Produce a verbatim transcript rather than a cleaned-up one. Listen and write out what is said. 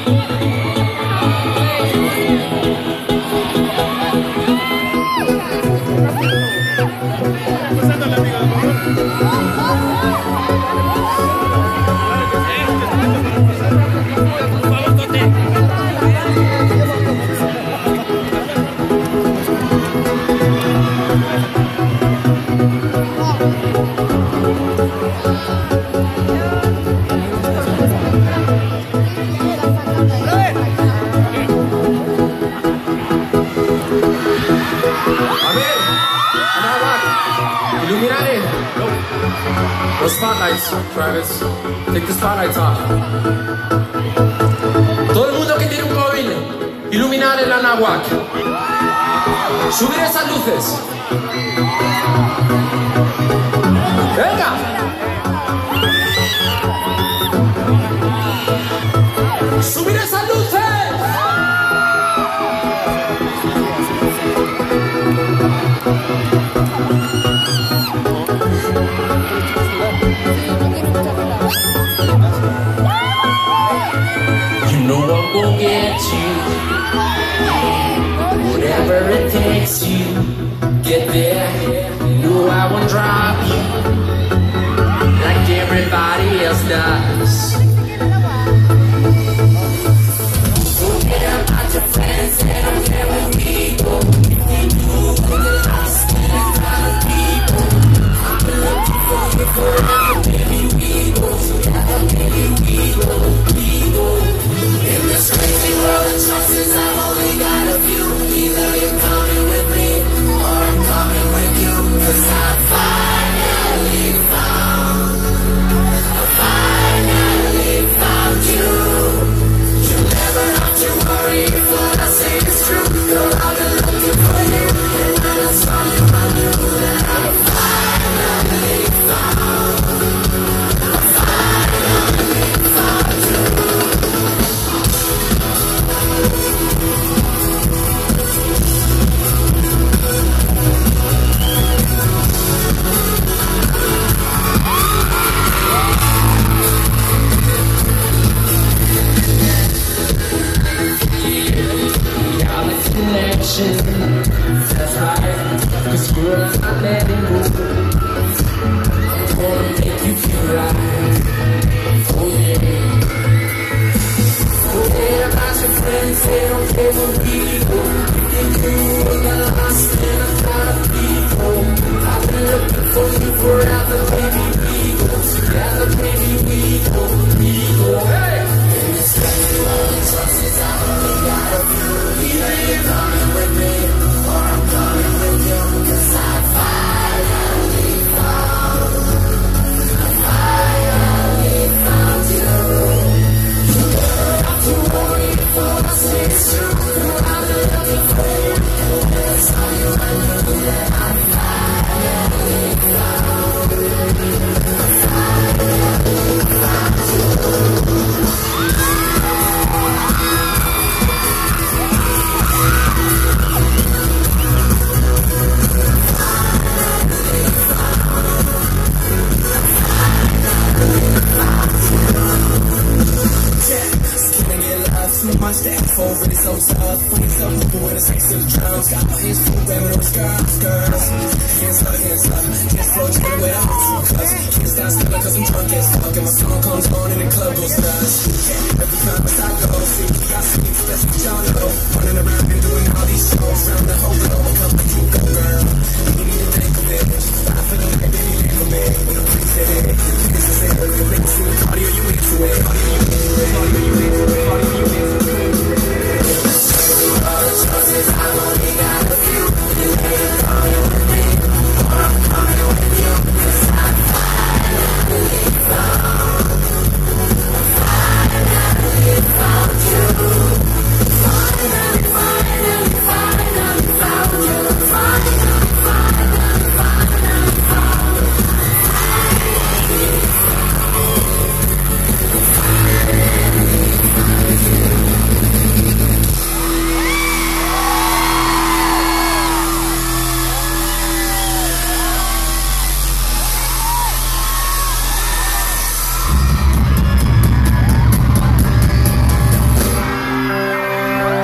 Los spotlights, Travis. Take the spotlights off. Todo el mundo que tiene un móvil, iluminar el Anáhuac. Subir esas luces. ¡Venga! ¡Subir esas luces! You know I'm gonna get you. Whatever it takes you get there. You know I won't drop you like everybody else does. Forget about your friends, they don't care where we go. If you do, we'll get lost in a crowd of people. I've been looking for you forever, baby, we go together, baby, we go, we go. In this crazy world of choices, I've only got a few. Either you're coming with me, or I'm coming with you. Cause I finally found, I finally found you. You'll never have to worry if what I say is true. Girl, I've been looking for you, and when I saw you, I knew that I finally found, I finally found you. That's right, cause girl, I'm not letting go. I'm gonna make you feel right. Oh yeah. Forget about your friends, they don't care where we go. If they do, we'll get lost in a crowd of people. I've been looking for you forever, baby, we go together, baby, we go, we go. Hey! In this crazy world of choices, I've only got a few. Either you're coming with me, or I'm coming with you. Cause I finally found, I finally found you. You never have to worry if what I say is true. I've been looking for you, and when I saw you, I knew that I finally found, I finally found you. Too much that for really so tough. Funny stuff, moving with a sex to the drums. Got my hands full, grabbing those girls, girls. Hands up, hands up, hands flow, trying with out. Cause can't stop stepping cause I'm drunk as fuck. And my song comes on and the club goes nuts. Every time